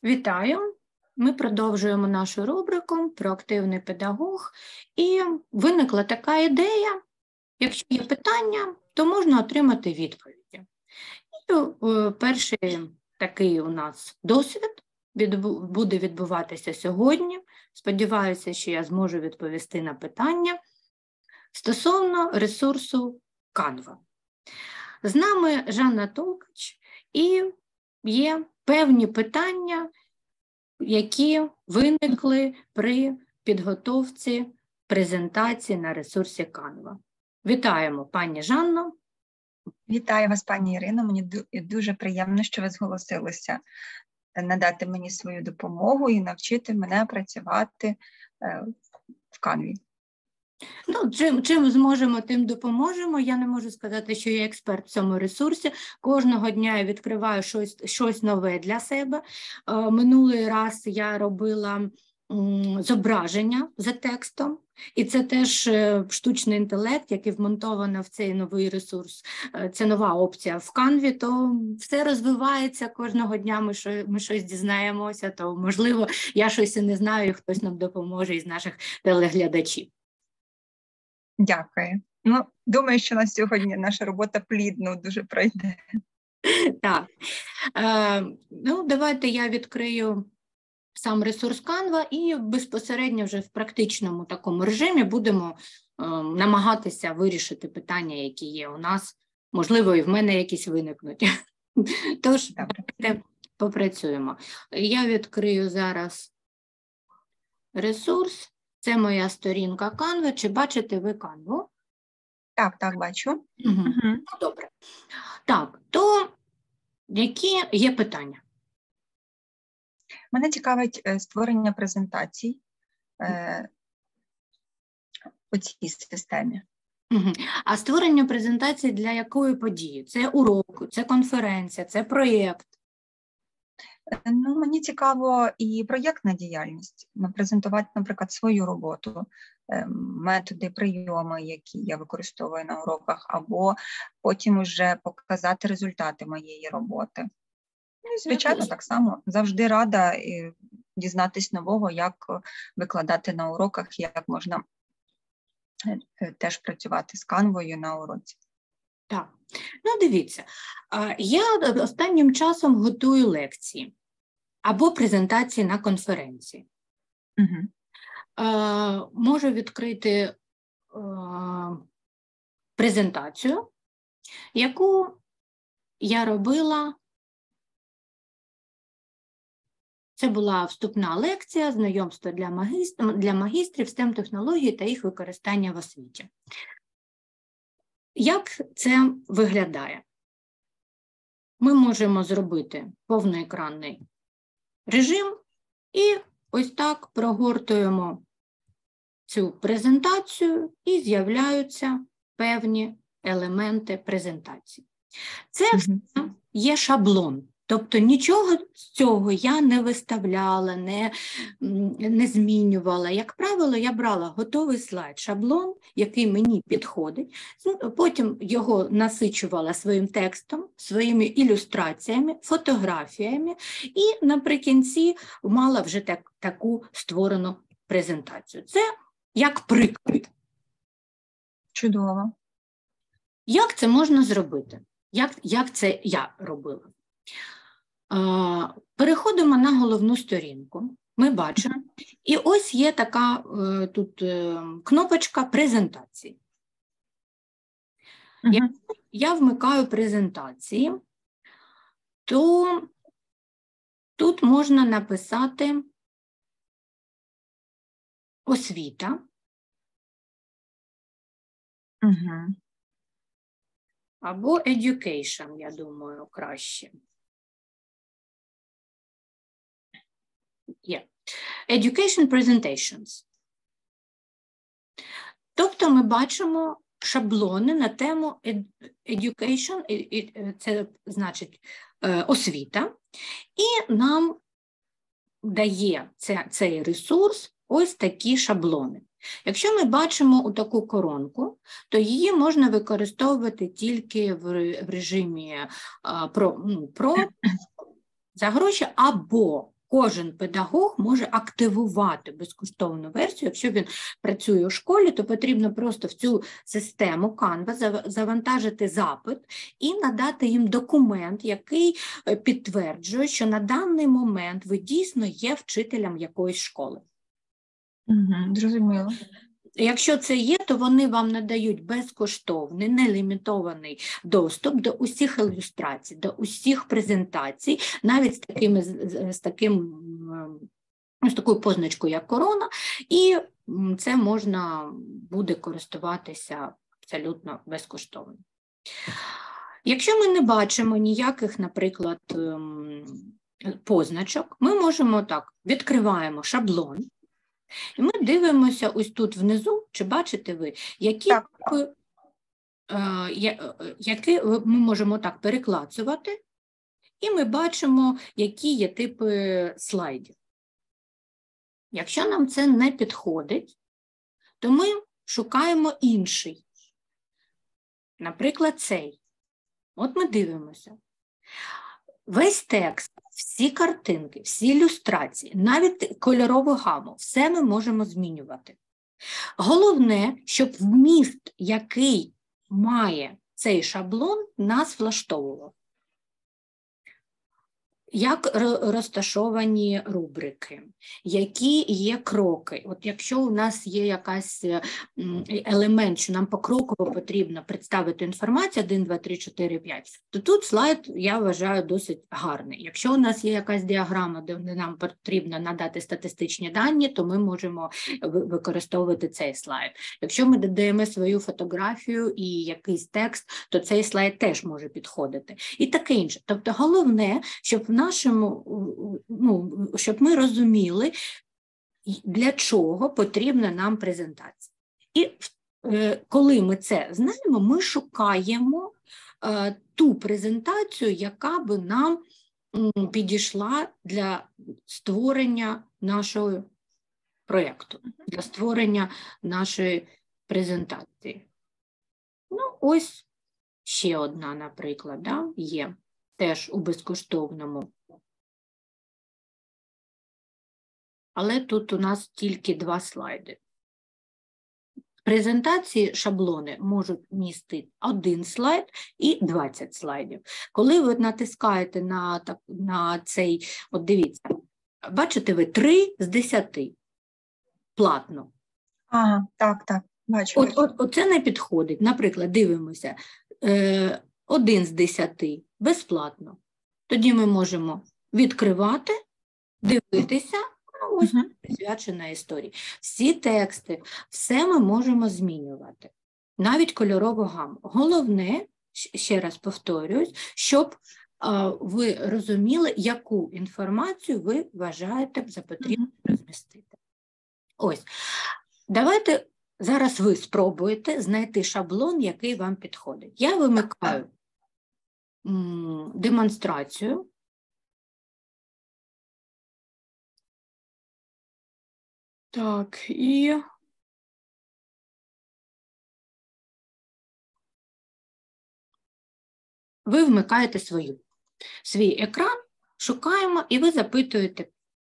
Вітаю! Ми продовжуємо нашу рубрику «Проактивний педагог». І виникла така ідея, якщо є питання, то можна отримати відповіді. І перший такий у нас досвід буде відбуватися сьогодні. Сподіваюся, що я зможу відповісти на питання стосовно ресурсу Canva. З нами Жанна Толкач, і є певні питання, які виникли при підготовці презентації на ресурсі Canva. Вітаємо, пані Жанно. Вітаю вас, пані Ірино. Мені дуже приємно, що ви зголосилися надати мені свою допомогу і навчити мене працювати в Canva. Ну, чим зможемо, тим допоможемо. Я не можу сказати, що я експерт в цьому ресурсі. Кожного дня я відкриваю щось нове для себе. Минулий раз я робила зображення за текстом, і це теж штучний інтелект, який вмонтовано в цей новий ресурс. Це нова опція в Canva, то все розвивається кожного дня, ми щось дізнаємося, то, можливо, я щось і не знаю, і хтось нам допоможе із наших телеглядачів. Дякую. Ну, думаю, що на сьогодні наша робота плідно дуже пройде. Так. Ну, давайте я відкрию сам ресурс Canva і безпосередньо вже в практичному такому режимі будемо намагатися вирішити питання, які є у нас. Можливо, і в мене якісь виникнуть. Тож, давайте попрацюємо. Я відкрию зараз ресурс. Це моя сторінка Canva. Чи бачите ви Canva? Так, бачу. Угу. Добре. Так, то які є питання? Мене цікавить створення презентацій у цій системі. Угу. А створення презентації для якої події? Це урок, це конференція, це проєкт? Ну, мені цікаво і проєктна діяльність, презентувати, наприклад, свою роботу, методи, прийоми, які я використовую на уроках, або потім вже показати результати моєї роботи. Ну, і, звичайно, так само завжди рада дізнатись нового, як викладати на уроках, як можна теж працювати з Canvою на уроці. Так, ну дивіться, я останнім часом готую лекції або презентації на конференції. Угу. Можу відкрити презентацію, яку я робила. Це була вступна лекція, знайомство для магістрів STEM-технологій та їх використання в освіті. Як це виглядає? Ми можемо зробити повноекранний режим і ось так прогортуємо цю презентацію і з'являються певні елементи презентації. Це все є шаблон. Тобто нічого з цього я не виставляла, не змінювала. Як правило, я брала готовий слайд, шаблон, який мені підходить, потім його насичувала своїм текстом, своїми ілюстраціями, фотографіями і наприкінці мала вже таку створену презентацію. Це як приклад. Чудово. Як це можна зробити? Як це я робила? Переходимо на головну сторінку, ми бачимо, і ось є така тут кнопочка презентації. Якщо я вмикаю презентації, то тут можна написати освіта. Або education, я думаю, краще. Education presentations. Тобто ми бачимо шаблони на тему education, це значить освіта, і нам дає цей ресурс ось такі шаблони. Якщо ми бачимо таку коронку, то її можна використовувати тільки в режимі про за гроші або Кожен педагог може активувати безкоштовну версію. Якщо він працює у школі, то потрібно просто в цю систему Canva завантажити запит і надати їм документ, який підтверджує, що на даний момент ви дійсно є вчителем якоїсь школи. Зрозуміло. Якщо це є, то вони вам надають безкоштовний, нелімітований доступ до усіх ілюстрацій, до усіх презентацій, навіть з такою позначкою, як корона, і це можна буде користуватися абсолютно безкоштовно. Якщо ми не бачимо ніяких, наприклад, позначок, ми можемо так, відкриваємо шаблон, і ми дивимося ось тут внизу, чи бачите ви, які ми можемо так переклацувати, і ми бачимо, які є типи слайдів. Якщо нам це не підходить, то ми шукаємо інший. Наприклад, цей. От ми дивимося. Весь текст, всі картинки, всі ілюстрації, навіть кольорову гаму, все ми можемо змінювати. Головне, щоб вміст, який має цей шаблон, нас влаштовував. Як розташовані рубрики, які є кроки. От якщо у нас є якийсь елемент, що нам покроково потрібно представити інформацію 1, 2, 3, 4, 5, то тут слайд, я вважаю, досить гарний. Якщо у нас є якась діаграма, де нам потрібно надати статистичні дані, то ми можемо використовувати цей слайд. Якщо ми додаємо свою фотографію і якийсь текст, то цей слайд теж може підходити. І таке інше. Тобто головне, щоб щоб ми розуміли, для чого потрібна нам презентація. І коли ми це знаємо, ми шукаємо ту презентацію, яка би нам підійшла для створення нашого проєкту, для створення нашої презентації. Ну, ось ще одна, наприклад, да, є. Теж у безкоштовному. Але тут у нас тільки 2 слайди. Презентації шаблони можуть містити 1 слайд і 20 слайдів. Коли ви натискаєте на цей, от дивіться, бачите ви 3 з 10 платно. Ага, так, бачу. Оце не підходить. Наприклад, дивимося, 1 з 10 безплатно. Тоді ми можемо відкривати, дивитися, ось присвячена історії. Всі тексти, все ми можемо змінювати. Навіть кольорову гаму. Головне, ще раз повторюсь, щоб ви розуміли, яку інформацію ви вважаєте за потрібно розмістити. Ось. Давайте зараз ви спробуєте знайти шаблон, який вам підходить. Я вимикаю демонстрацію. Так, і ви вмикаєте свій екран, шукаємо, і ви запитуєте.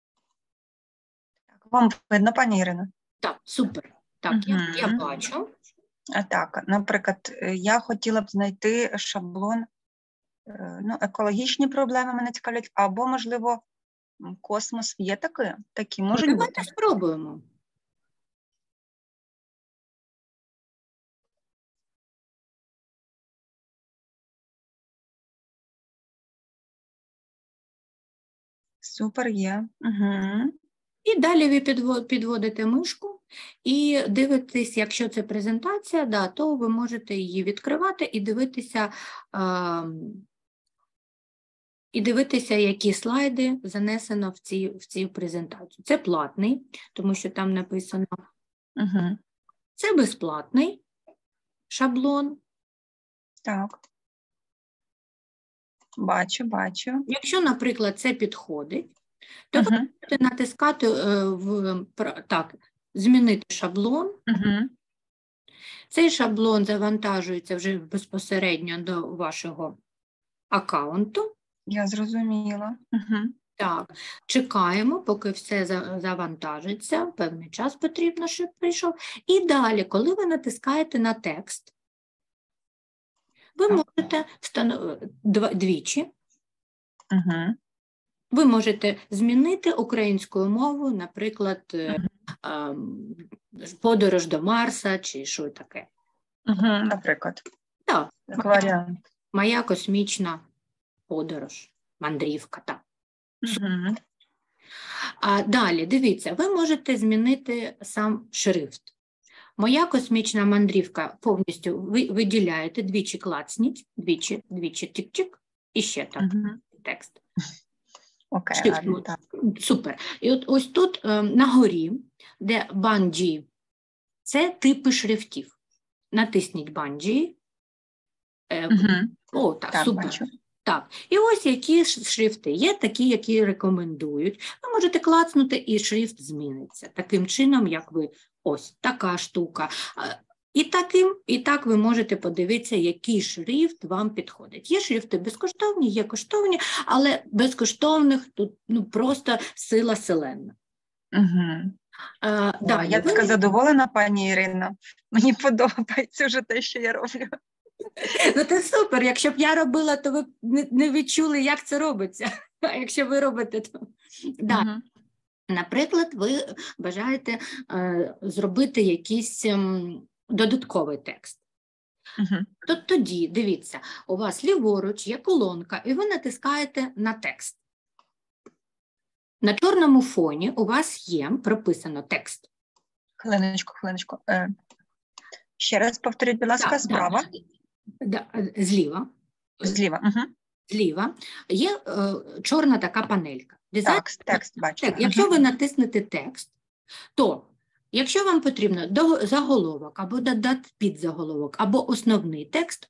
Вам видно, пані Ірино? Так, супер. Так, я бачу. Так, наприклад, я хотіла б знайти шаблон, екологічні проблеми мене цікавлять, або, можливо, космос. Є такі можуть бути? Давайте спробуємо. Супер, є. Угу. І далі ви підводите мишку і дивитесь, якщо це презентація, да, то ви можете її відкривати і дивитися, які слайди занесено в цю презентацію. Це платний, тому що там написано. Угу. Це безплатний шаблон. Так. Бачу. Якщо, наприклад, це підходить, то ви можете натискати змінити шаблон. Цей шаблон завантажується вже безпосередньо до вашого аккаунту. Я зрозуміла. Так, чекаємо, поки все завантажиться, певний час потрібно, щоб прийшов. І далі, коли ви натискаєте на текст, ви можете двічі, ви можете змінити українською мовою, наприклад, подорож до Марса чи що таке. Наприклад. Так, Як варіант. моя космічна подорож, мандрівка, так. А далі, дивіться, ви можете змінити сам шрифт. Моя космічна мандрівка повністю виділяєте, двічі клацніть, двічі тик-чик, і ще так, текст. Окей, так. Супер. І от ось тут на горі, де банджі, це типи шрифтів. Натисніть банджі. О, так, супер. Бачу. Так, і ось які шрифти. Є такі, які рекомендують. Ви можете клацнути, і шрифт зміниться. Таким чином, як ви, ось така штука. І так ви можете подивитися, який шрифт вам підходить. Є шрифти безкоштовні, є коштовні, але безкоштовних тут просто сила селена. Я така задоволена, пані Ірино. Мені подобається вже те, що я роблю. Ну, це супер. Якщо б я робила, то ви б не відчули, як це робиться. А якщо ви робите, то... Да. Наприклад, ви бажаєте зробити якийсь додатковий текст. То тоді, дивіться, у вас ліворуч є колонка, і ви натискаєте на текст. На чорному фоні у вас є прописано текст. Хвилиночку. Ще раз повторіть, будь ласка, справа. Зліва. Зліва є чорна така панелька. Так, текст бачу. Якщо ви натиснете текст, то якщо вам потрібно заголовок, або додати підзаголовок, або основний текст,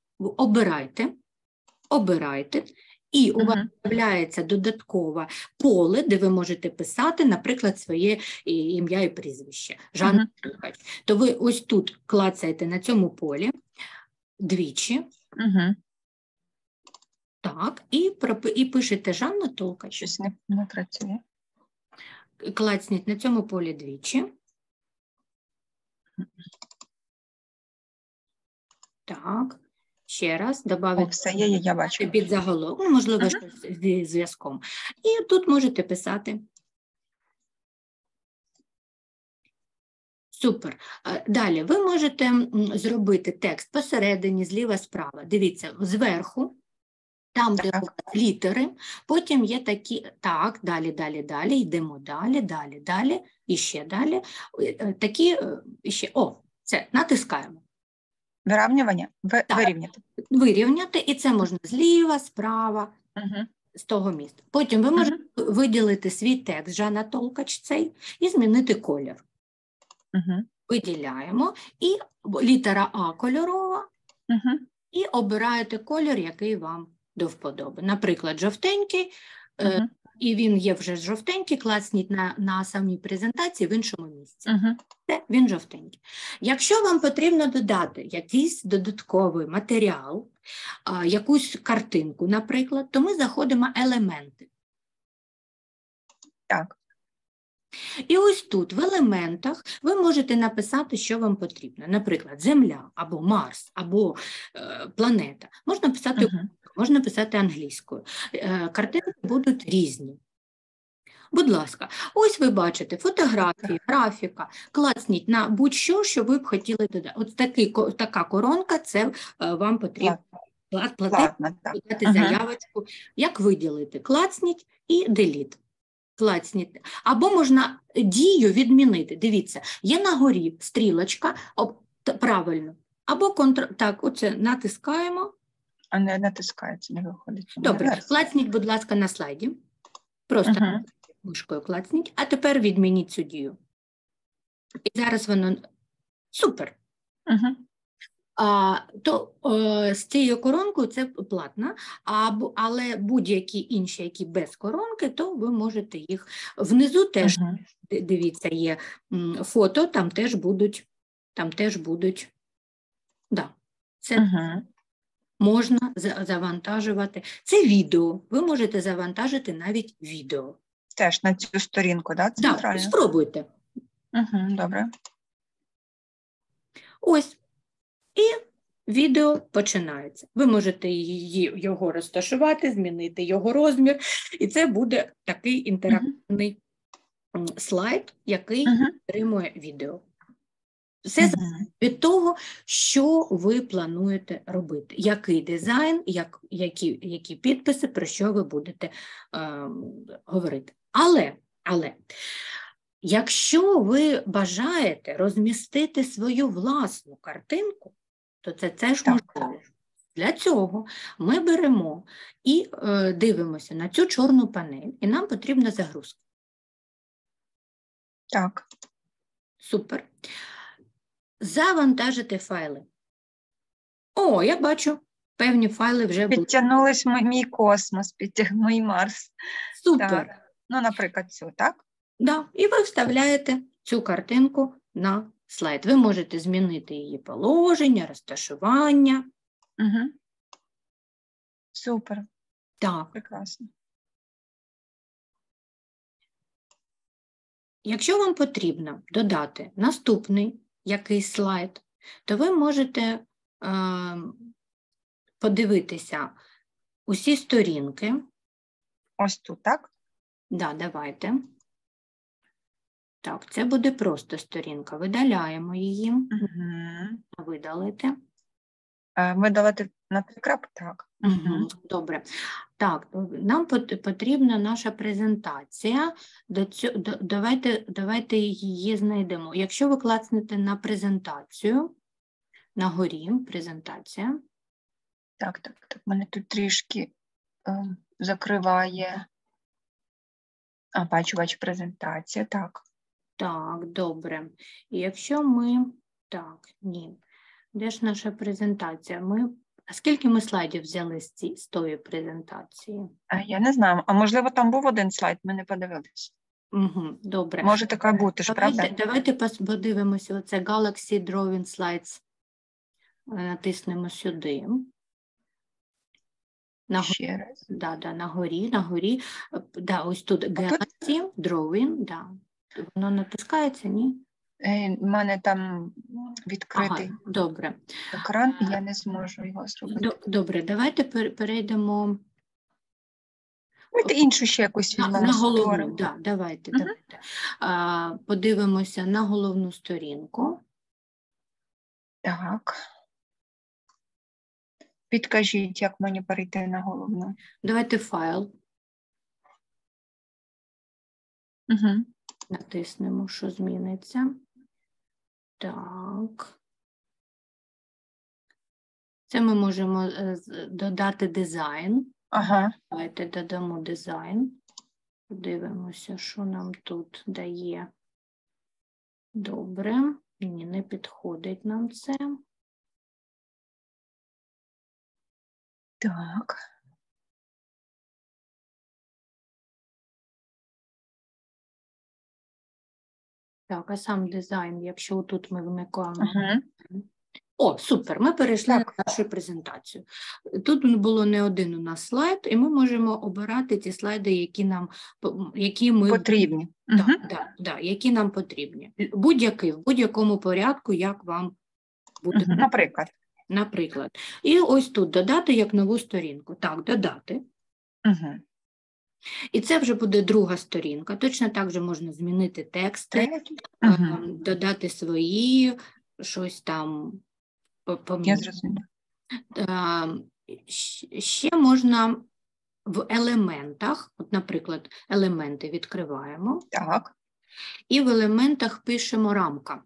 обирайте, і у вас з'являється додаткове поле, де ви можете писати, наприклад, своє ім'я і прізвище. Жанна Толкач. То ви ось тут клацаєте на цьому полі двічі. Так, і пишете Жанна Толкач. Щось не працює. Клацніть на цьому полі двічі. Так, ще раз, добавити все є, я бачу. Під заголовок, можливо, щось зі зв'язком. І тут можете писати. Супер. Далі, ви можете зробити текст посередині, зліва-справа. Дивіться, зверху, там, де літери, потім є такі, так, далі, йдемо далі, і ще далі. Такі, ще, це, натискаємо. Вирівнювання? Вирівняти. Вирівняти, і це можна зліва, справа, з того місця. Потім ви можете виділити свій текст, Жанна Толкач цей, і змінити колір. Виділяємо, і літера А кольорова, і обираєте колір, який вам до вподоби. Наприклад, жовтенький, і він є вже жовтенький, класніть на самій презентації в іншому місці. Це він жовтенький. Якщо вам потрібно додати якийсь додатковий матеріал, якусь картинку, наприклад, то ми заходимо елементи. Так. І ось тут, в елементах, ви можете написати, що вам потрібно. Наприклад, Земля, або Марс, або планета. Можна писати можна писати англійською. Картинки будуть різні. Будь ласка, ось ви бачите фотографії, графіка, клацніть на будь-що, що ви б хотіли додати. От така коронка, це вам потрібно додати заявочку. Як виділити? Клацніть і деліт. Клацніть. Або можна дію відмінити. Дивіться, є на горі стрілочка, правильно. Або так, оце натискаємо. А не натискається, не виходить. Добре, клацніть, будь ласка, на слайді. Просто мишкою клацніть, а тепер відмініть цю дію. І зараз воно... Супер! З цією коронкою це платно, але будь-які інші, які без коронки, то ви можете їх... Внизу теж, дивіться, є фото, там теж будуть... Да. Це... можна завантажувати. Це відео. Ви можете завантажити навіть відео. Теж на цю сторінку, да, центральну? Так, спробуйте. Добре. Ось. І відео починається. Ви можете його розташувати, змінити його розмір, і це буде такий інтерактивний слайд, який підтримує відео. Все залежить від того, що ви плануєте робити, який дизайн, які підписи, про що ви будете говорити. Але, якщо ви бажаєте розмістити свою власну картинку, то це теж можливо. Для цього ми беремо і дивимося на цю чорну панель, і нам потрібна загрузка. Так. Супер. Завантажити файли. О, я бачу, певні файли вже були. Підтягнулись мій космос, мій Марс. Супер. Так. Ну, наприклад, цю, так? Да. І ви вставляєте цю картинку на слайд. Ви можете змінити її положення, розташування. Супер. Так. Прекрасно. Якщо вам потрібно додати наступний якийсь слайд, то ви можете подивитися усі сторінки. Ось тут, так? Да, давайте. Так, це буде просто сторінка. Видаляємо її. Видалити. Видалити на прикрап? Так. Добре. Так, нам потрібна наша презентація. Давайте її знайдемо. Якщо ви клацнете на презентацію, на горі презентація. Так. Мене тут трішки закриває. Бачу презентація, так. Так, добре. І якщо ми... Так, ні. Де ж наша презентація? А скільки ми слайдів взяли з тої презентації? Я не знаю. А можливо, там був один слайд, ми не подивилися. Добре. Може таке бути, ж, правда? Давайте подивимося. Оце Galaxy Drawing Slides. Натиснемо сюди. Ще раз. На горі. Да, ось тут Galaxy Drawing, да. Воно натискається, ні? У мене там відкритий добре. екран, і я не зможу його зробити. Добре, давайте перейдемо. Давайте іншу ще якусь на головну, давайте. Подивимося на головну сторінку. Так. Підкажіть, як мені перейти на головну. Давайте файл. Натиснемо, що зміниться. Так. Це ми можемо додати дизайн. Давайте додамо дизайн. Подивимося, що нам тут дає. Добре. Ні, не підходить нам це. Так. Так, а сам дизайн, якщо тут ми вмикаємо. О, супер, ми перейшли на нашу презентацію. Тут було не один у нас слайд, і ми можемо обирати ті слайди, які ми потрібні. Які нам потрібні. В будь-якому порядку, як вам буде. Наприклад. І ось тут додати як нову сторінку. Так, додати. І це вже буде друга сторінка. Точно так же можна змінити тексти, додати свої, щось там поміняти. Ще можна в елементах, от, наприклад, елементи відкриваємо. Так. І в елементах пишемо рамка.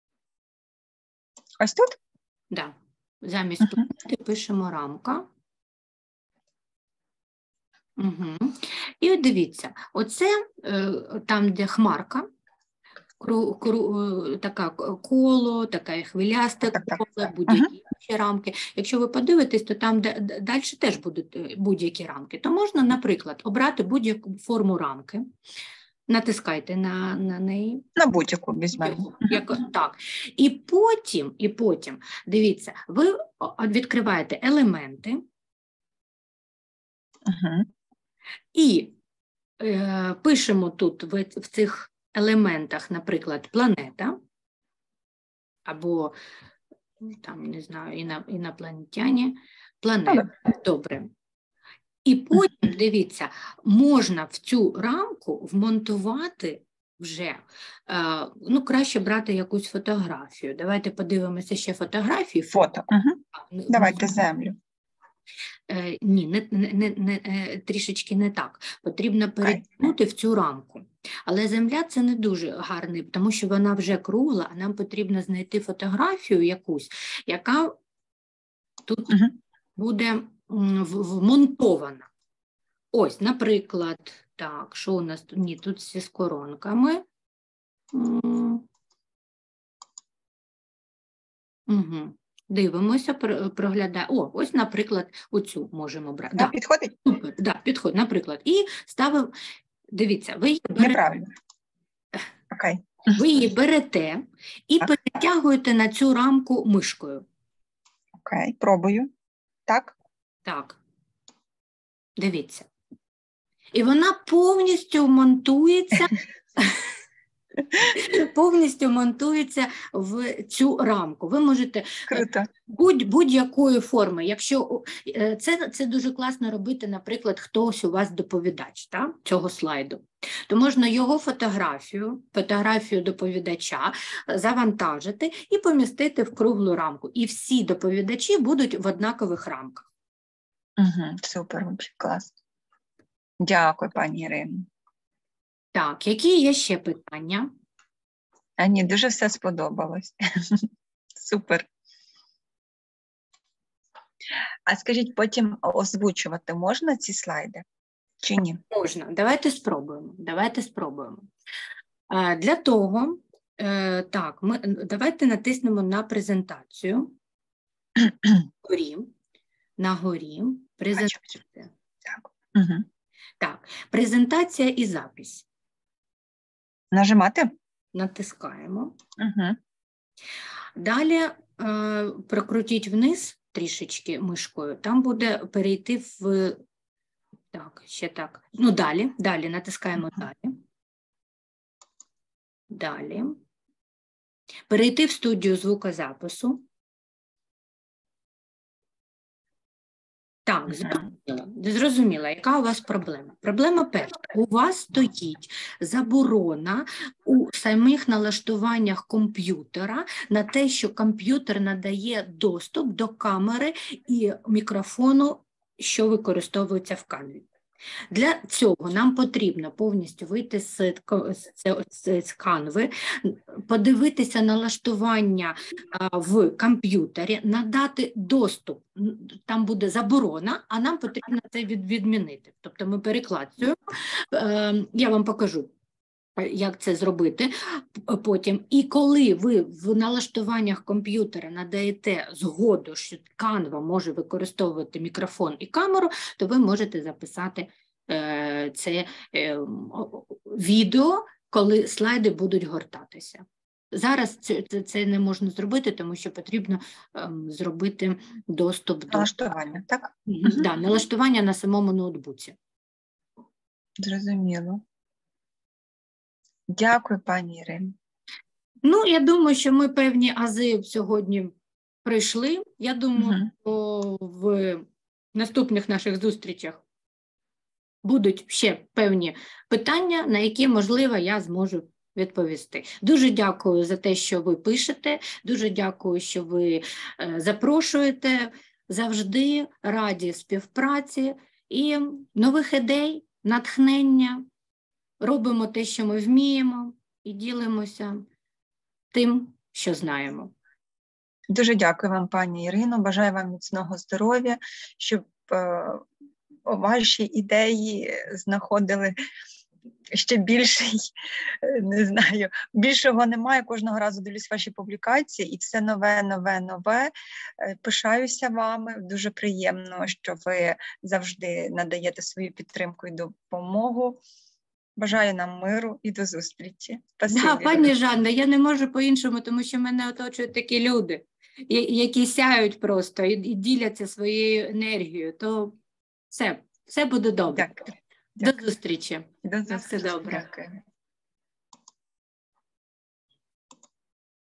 Ось тут? Так. Замість тут пишемо рамка. І дивіться, оце там, де хмарка, така коло, така хвилясте коло, будь-які рамки. Якщо ви подивитесь, то там далі теж будуть будь-які рамки. То можна, наприклад, обрати будь-яку форму рамки. Натискайте на неї. На будь-яку візьмемо. Так. І потім, дивіться, ви відкриваєте елементи і пишемо тут в цих елементах, наприклад, планета, або, там, не знаю, інопланетяні, планета. Добре. І потім, дивіться, можна в цю рамку вмонтувати вже, ну, краще брати якусь фотографію. Давайте подивимося ще фотографії. Фото. Давайте землю. Ні, трішечки не так. Потрібно перетягнути в цю рамку. Але земля – це не дуже гарний, тому що вона вже кругла, а нам потрібно знайти фотографію якусь, яка тут буде вмонтована. Ось, наприклад, так, що у нас тут? Ні, тут всі з коронками. Дивимося, проглядаємо. О, ось, наприклад, оцю можемо брати. Да, підходить? Супер, да, підходить, наприклад. І ставимо, дивіться, ви її берете. Неправильно. Окей. Ви її берете і перетягуєте на цю рамку мишкою. Окей, пробую. Так? Так. Дивіться. І вона повністю монтується в цю рамку. Ви можете будь-якої форми. Якщо це дуже класно робити, наприклад, хтось у вас доповідач цього слайду, то можна його фотографію доповідача завантажити і помістити в круглу рамку. І всі доповідачі будуть в однакових рамках. Супер, клас. Дякую, пані Ірино. Так, які є ще питання? Ні, дуже все сподобалось. Супер. А скажіть, потім озвучувати можна ці слайди чи ні? Можна. Давайте спробуємо. Для того, так, давайте натиснемо на презентацію. На горі. Презентація. Так, презентація і запись. Нажимати? Натискаємо. Далі прокрутіть вниз трішечки мишкою, там буде перейти в... Так, ще так. Ну, далі, натискаємо далі. Далі. Перейти в студію звукозапису. Так, зрозуміла, яка у вас проблема. Проблема перша. У вас стоїть заборона у самих налаштуваннях комп'ютера на те, що комп'ютер надає доступ до камери і мікрофону, що використовується в Canva. Для цього нам потрібно повністю вийти з Canva, подивитися налаштування в комп'ютері, надати доступ, там буде заборона, а нам потрібно це відмінити. Тобто ми переклацюємо, я вам покажу, як це зробити потім. І коли ви в налаштуваннях комп'ютера надаєте згоду, що Canva може використовувати мікрофон і камеру, то ви можете записати це відео, коли слайди будуть гортатися. Зараз це не можна зробити, тому що потрібно зробити доступ до... Налаштування, так? Да, налаштування на самому ноутбуці. Зрозуміло. Дякую, пані Ірино. Ну, я думаю, що ми певні ази сьогодні пройшли. Я думаю, що в наступних наших зустрічах будуть ще певні питання, на які, можливо, я зможу відповісти. Дуже дякую за те, що ви пишете, дуже дякую, що ви запрошуєте. Завжди раді співпраці і нових ідей, натхнення. Робимо те, що ми вміємо, і ділимося тим, що знаємо. Дуже дякую вам, пані Ірино. Бажаю вам міцного здоров'я, щоб ваші ідеї знаходили ще більший, не знаю, більшого немає. Кожного разу дивлюсь ваші публікації і все нове. Пишаюся вами. Дуже приємно, що ви завжди надаєте свою підтримку і допомогу. Бажаю нам миру і до зустрічі. Спасибі. Да, пані Жанна, я не можу по-іншому, тому що мене оточують такі люди, які сяють просто і діляться своєю енергією. То все буде добре. Дякую. До зустрічі. До На все зустрічі. добре. Дякую.